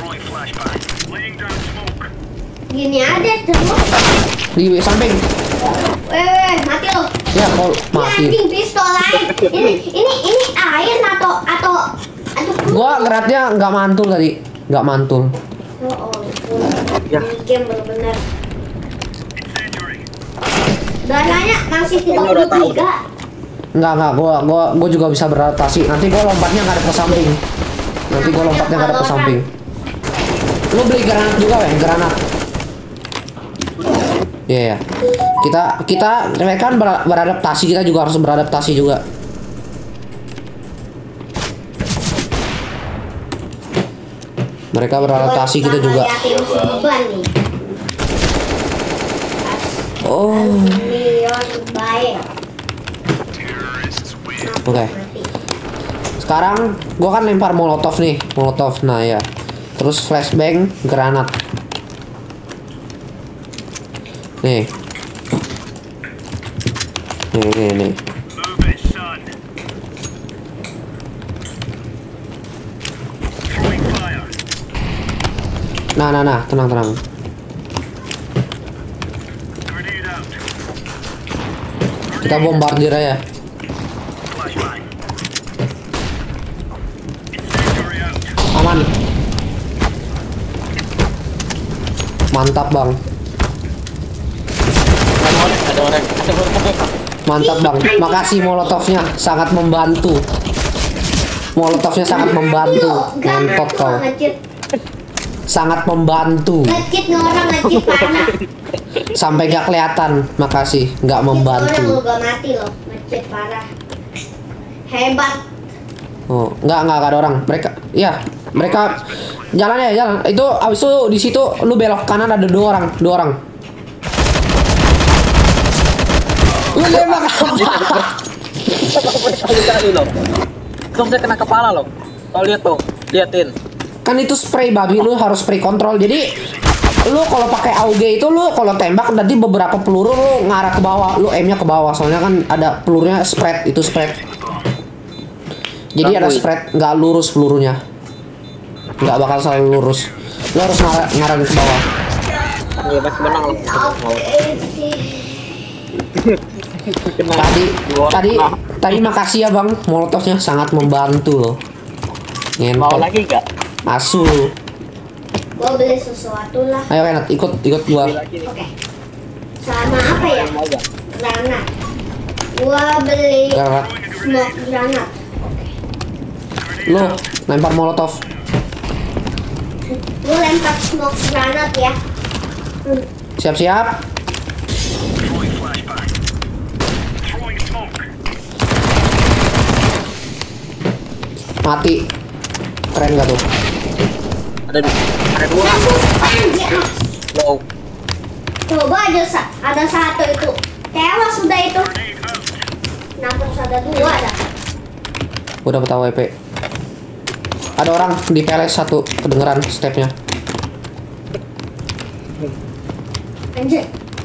Gini aja terus. Di samping. Mati lo. Ya, kalau mati. Anjing pistol lain. Ini air atau Gua geraknya nggak mantul tadi, nggak mantul. Oh, Ya. game bener-bener. Darahnya masih Kayaknya udah tahu 33. Enggak, gua juga bisa beradaptasi. Nanti gua lompatnya nggak ada ke samping. Nanti gua lompatnya nggak ada ke samping. Lu beli granat juga, Wen? Granat. Iya, yeah. Kita mereka kan beradaptasi, kita juga harus beradaptasi juga. Mereka beradaptasi, kita juga. Oh. Oke. Sekarang gua kan lempar molotov nih, molotov. Nah ya. Terus flashbang, granat. Nih. Nih. Nah, tenang. Kita bombardir aja. Aman. Mantap, Bang. Ada orang. Mantap, Bang. Makasih molotovnya, sangat membantu. Molotovnya sangat membantu. Ngentot kau. Sangat membantu. Ngecit orang ngecit parah. Sampai gak kelihatan. Makasih, nggak membantu. Orang gak mati loh, ngecit parah. Hebat. Oh, nggak ada orang. Mereka jalan ya, jalan. Itu abis itu di situ lu belok kanan ada dua orang. Lu nembak apa? Kali loh. Terus saya kena kepala loh. Kau lihat tuh, liatin. Kan itu spray babi, lu harus spray kontrol. Jadi lu kalau pakai AUG itu lu kalau tembak nanti beberapa peluru lu ngarah ke bawah, lu aimnya ke bawah. Soalnya kan ada pelurunya spread, itu spread. Jadi ada spread, nggak lurus pelurunya. Nggak bakal selalu lurus. Lu harus ngarah ke bawah. Iya, masih menang loh. Tadi makasih ya, Bang. Molotovnya sangat membantu loh. Mau Ngentot. lagi nggak? Asu. Gua beli sesuatu lah. Ayo Renat, ikut gua. Oke. Sama apa ya? Mau nggak? Granat. Gua beli Granat. smoke granat. Oke. Lu lempar molotov. Gua lempar smoke granat ya. Siap-siap. Mati. Keren gak tuh? Ada dua. Anjir. Low. Coba ada satu itu. Tewas sudah itu. Kenapa harus ada dua dah? Udah dapet AWP. Ada orang di PLS satu, kedengeran stepnya. Anjir.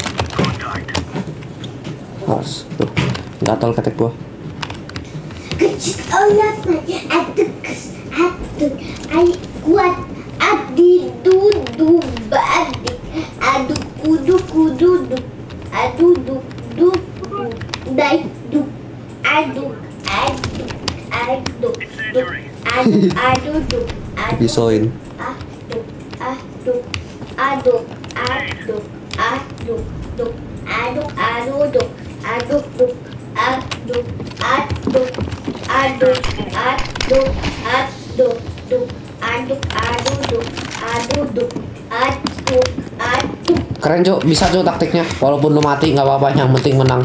Harus tuh. Gatal ketek gua. Kecil olatnya adukus aduk ay kuat adi dudu badik aduk kudu aduduk duk dai duk aduk aduduk Disoin. Keren Jo, bisa Jo taktiknya. Walaupun lu mati nggak apa-apa, yang penting menang.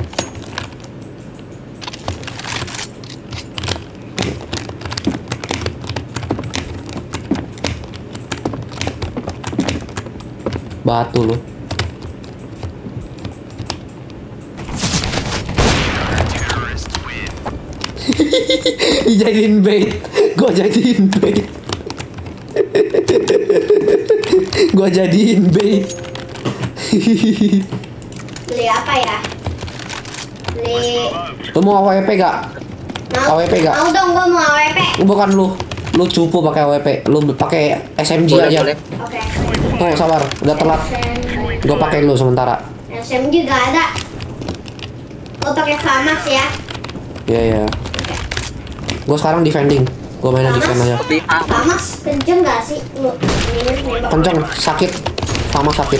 Batu lu. Dijadiin bait. Gua jadiin bait. Gua jadiin bait. Beli apa ya? Beli Lu mau AWP gak? mau AWP gak? mau dong, gua mau AWP. Bukan lu. Lu cupu pakai AWP, lu pakai SMG Boleh, aja. boleh. Oke. Tuh, sabar, udah telat. Gue pakai lu sementara. SMG gak ada. Gue pakai FAMAS ya. Iya, iya. Gue sekarang defending. Gue mainnya defend aja. Tapi FAMAS kenceng gak sih? Lu nembak. Kenceng, sakit. Sama sakit.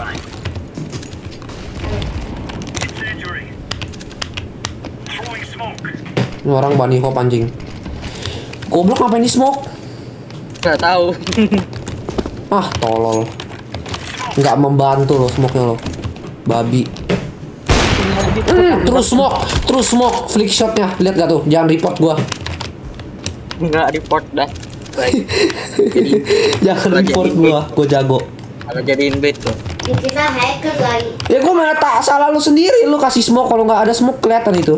Ini orang bani hop anjing. Goblok ngapain di smoke? nggak tahu. Ah, tolol. Nggak membantu loh smoke-nya loh. Babi. Terus smoke, flick shotnya. Lihat gak tuh? Jangan report gua. Nggak report dah. Baik. Jangan report gua jago. Kalau jadiin bait tuh. Kita hacker lagi. Ya gua mana tak salah lu sendiri, lu kasih smoke, kalau nggak ada smoke kelihatan itu.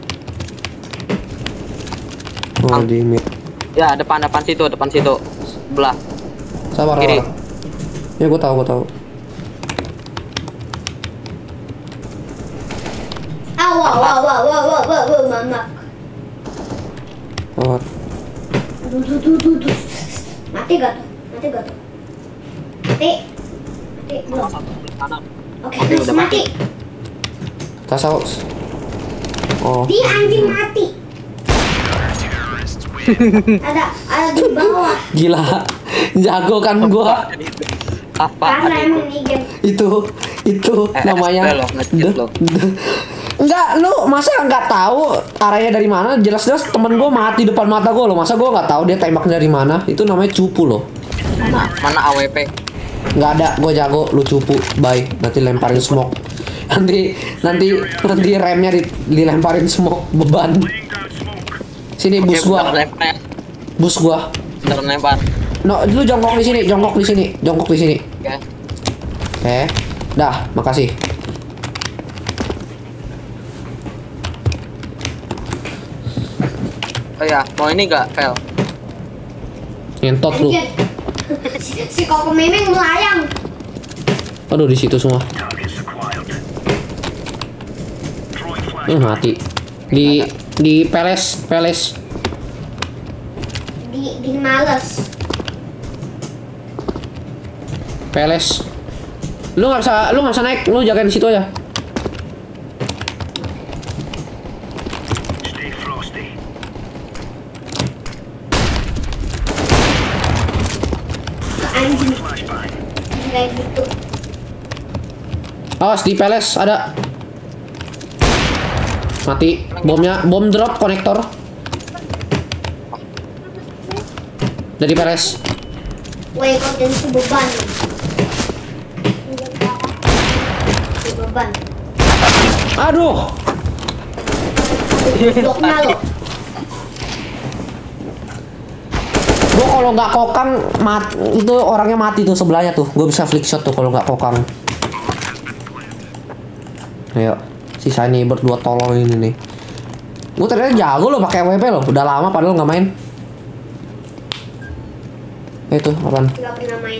Oh, di mid. Ya, depan situ. Belah. Sabar, Kiri. sabar. Ya gua tahu. Wow, mamak. Sabar. Duh. Mati gak tuh? Mati. Belum. Oke, Oke, nice, udah mati. Kasau. Oh. Dia anjing mati. ada di bawah. Gila. Jago kan gua. Apa? Karena emang ini game. Itu namanya loh, ngecit loh. Enggak, lu masa nggak tahu arahnya dari mana? Jelas-jelas temen gua mati depan mata gua loh. Masa gua nggak tahu dia tembak dari mana? Itu namanya cupu loh. Mana AWP? Nggak ada, gua jago, lu cupu. Bye. Nanti lemparin smoke. Nanti remnya dilemparin smoke, beban. Sini bus Oke, gua. bentar lempar ya. Bus gua. Bentar lempar. No, lu jongkok di sini. Oke. Oke. Dah, makasih. Oh ya, mau ini nggak, Fel? Ngentot lu. Anjir. Si Koko Memeng melayang. Aduh, di situ semua. Mati. Di peles. Di males. Peles. Lu nggak bisa naik, lu jagain situ aja. Anjing. Kayak gitu. Awas di peles ada. Mati. Bom drop konektor. Dari peles. Wah, konten itu beban. Itu beban. Aduh. Bloknya lo. Gua kalau nggak kokang itu orangnya mati tuh sebelahnya tuh. Gua bisa flick shot tuh kalau nggak kokang. Ayo, sisa ini berdua tolol ini nih. Gua ternyata jago loh pakai WP loh. Udah lama padahal nggak main. Itu apaan? Gak pernah main.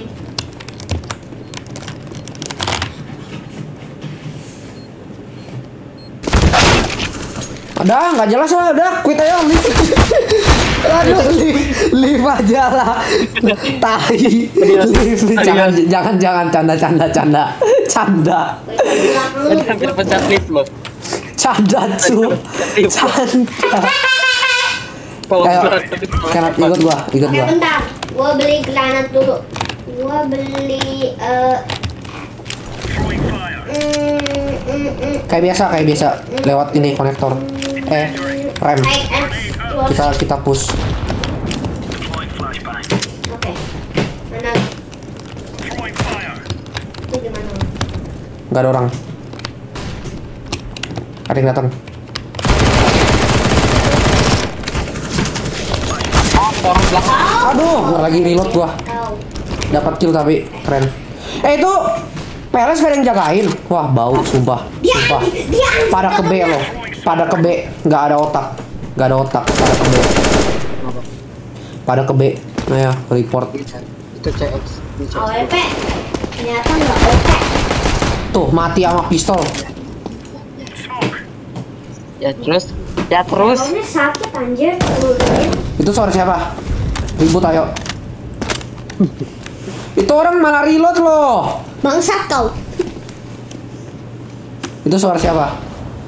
Ada nggak jelas lah, udah quit aja leave. Aduh, leave aja lah. Tai. Leave. Jangan canda. Tadi hampir pecah lift loh. Canda cu. Canda. Ayo, Kenat ikut gua. Oke, bentar. Gua beli granat dulu. Gua beli Kayak biasa lewat ini konektor. Rem. Kita push. Oke. Mana? Itu di mana? Gak ada orang. Ada yang datang. Orang belakang. Aduh, gua lagi reload gua. Tahu. Dapat kill tapi keren. Itu Peles gak ada yang jagain. Wah, bau sumpah. Sumpah. Pada ke B loh. Pada ke B, nggak ada otak. Pada ke B. Nah ya, report. Itu CX. AWP. Ternyata nggak OP. Tuh, mati sama pistol. Ya terus. Pokoknya sakit anjir. Itu suara siapa? Ribut ayo. Itu orang malah reload loh. Bangsat kau. Itu suara siapa?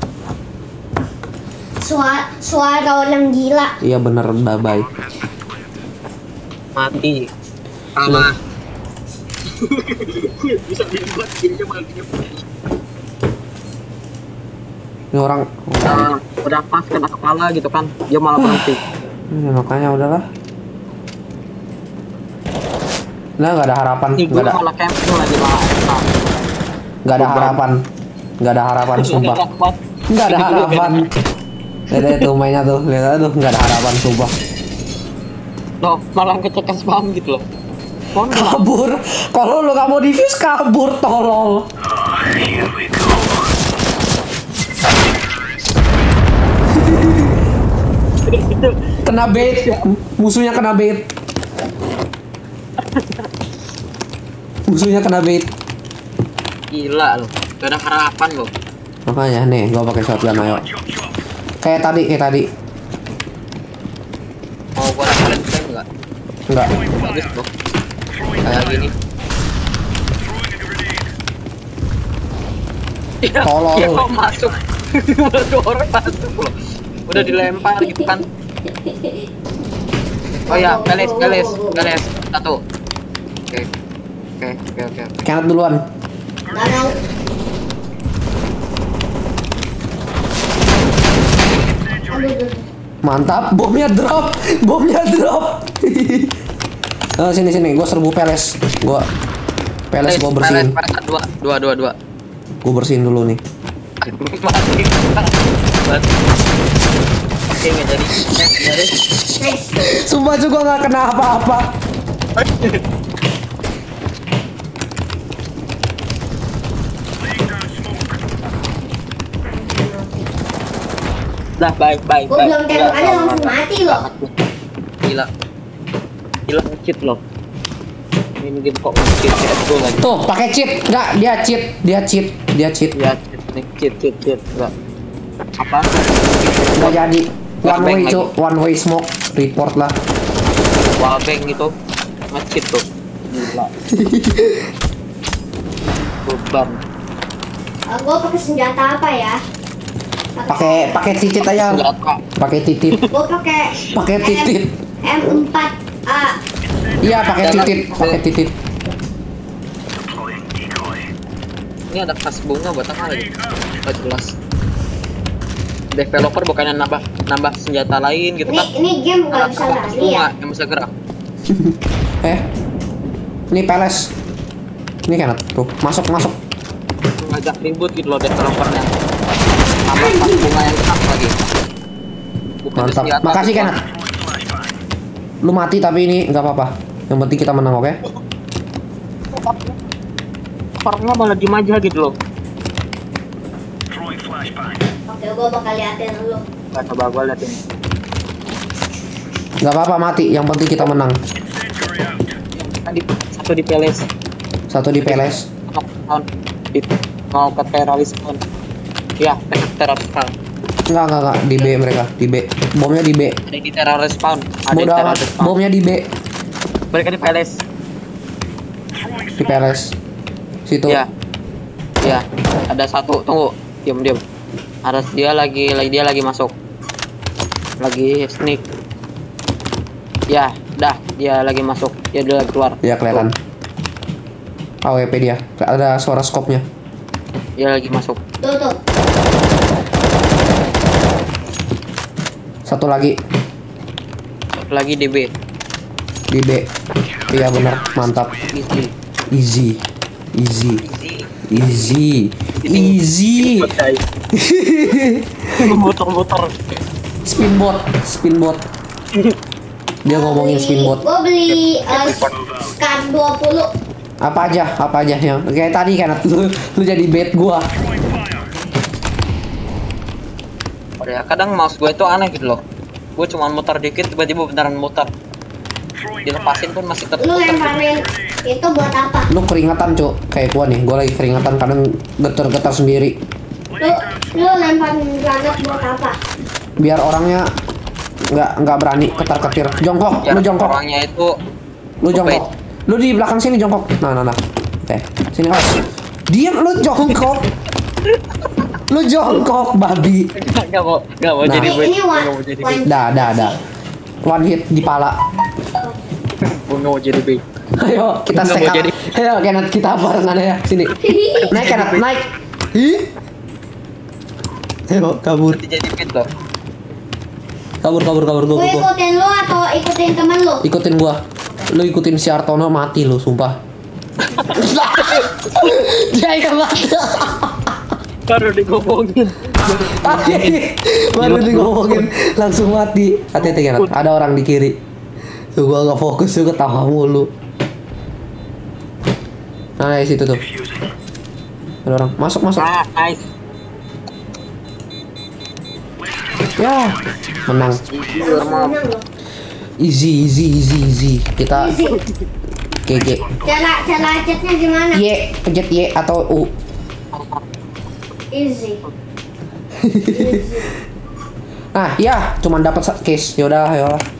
Suara orang gila. Iya bener, bye. Mati. Kalah. Bisa dibuat dia mati. Ini orang. Udah pas kena kepala gitu kan, dia malah berhenti. Makanya udahlah. Nah, nggak ada harapan. Nih gue malah camping lagi malah. Nggak ada harapan. Nggak ada harapan sumpah. Nggak ada harapan. Lihat tuh mainnya tuh, lihat tuh nggak ada harapan sumpah. Loh, malah kecekan spam gitu loh. Kabur. Kalau lu nggak mau defuse kabur tolol. Kena bait. Musuhnya kena bait. Musuhnya kena bait. Gila loh, gak ada harapan loh. Makanya nih, gua pakai shotgun ayo. Kayak tadi. Mau gua rasain enggak? Enggak. Bagus loh. Kayak gini. Tolol. Ya, kok masuk. Baru orang masuk loh. Udah dilempar gitu kan. Oh ya, peles. Satu. Oke. Kenneth duluan. Nggak tahu. Aduh. Mantap, bomnya drop. Oh, sini, gua serbu peles. Gua bersihin. Dua. Gua bersihin dulu nih. Oke, nggak jadi. Nice. Sumpah juga nggak kena apa-apa. Dah, baik. Gue belum tembak aja langsung mati loh. Gila cheat loh. Ini game kok cheat CSGO lagi. Tuh, pakai cheat. Enggak, dia cheat. Ya, cheat enggak. Apa? Enggak jadi. One way smoke. Report lah. Wallbang gitu. Nge-cheat tuh. Gila. Beban. Gue pakai senjata apa ya? Pakai titit aja. Pakai titit. Gue pakai titit. M4A. Iya, pakai titit. Ini ada kas bunga buat apa lagi? Gak jelas. Developer bukannya nambah senjata lain gitu kan? Ini game nggak bisa Ada kas lari ya? bunga yang bisa gerak. Ini peles. Ini kan tuh, masuk. Ngajak ribut gitu loh developernya. Nambah kas bunga yang gerak lagi. Bukan Mantap. senjata, Makasih bukan. Kenneth. Lu mati tapi ini nggak apa-apa. Yang penting kita menang, oke? Orangnya malah diem aja gitu loh. Oke, gue bakal liatin lu. Coba gua liatin. Nggak apa-apa mati. Yang penting kita menang. Satu di peles. Satu di peles. Mau ke teroris pun. Ya, teroris spawn. Enggak. Di B mereka. Di B. Bomnya di B. Ada di teroris spawn. Ada di Bodoh amat. teroris spawn. Bomnya di B. Mereka di peles. Di peles. Situ. Ya. Ada satu. Tunggu. Diam. Ada dia lagi masuk. Lagi sneak. Ya, dah. Dia lagi masuk. Dia lagi keluar. Ya kelihatan. AWP dia. Ada suara skopnya. Dia lagi masuk. Tuh. Satu lagi Di B. di B. Iya benar, mantap. Easy. Muter-muter. Spinbot. Dia ngomongin spinbot. Gue beli Scar 20. Apa aja yang kayak tadi kan lu jadi bait gua. Ya, kadang mouse gue itu aneh gitu loh. Gue cuma muter dikit tiba-tiba beneran muter. Dilepasin pun masih tetap. Lu lemparin itu buat apa? Lu keringatan, Cuk. Kayak gua nih, gua lagi keringatan kadang getar-getar sendiri. Lu lemparin granat buat apa? Biar orangnya nggak berani ketar-ketir. Jongkok, lu jongkok. Orangnya itu Lu jongkok. Lu di belakang sini jongkok. Nah. Oke. Sini, Os. Diam lu jongkok. Lu jongkok, babi. Gak mau Nah. jadi bait. Ini Gak mau jadi bait. Dah. One hit di pala. Gua nggak mau jadi bait. Ayo kita Nggak stack mau up. jadi. Ayo Kenneth kita barengan ya. Sini. Naik Kenneth, naik. Ih. Ayo kabur. Nanti jadi bait loh. Kabur Gue gua. ikutin lu atau ikutin temen lu? Ikutin gua. Lu ikutin si Artono mati lu, sumpah. Dia ikan mati. Baru digomongin. Baru digomongin langsung mati. Hati-hati kan. Ada orang di kiri. Tuh gua nggak fokus tuh ketawa mulu. Nah, di situ tuh. Ada orang. Masuk. Ah, nice. Ya, menang. Menang loh. Easy. Kita Easy. GG. Cara acetnya gimana? Y, pencet Y atau U. Easy. Nah, ya, cuman dapat case. Yaudah.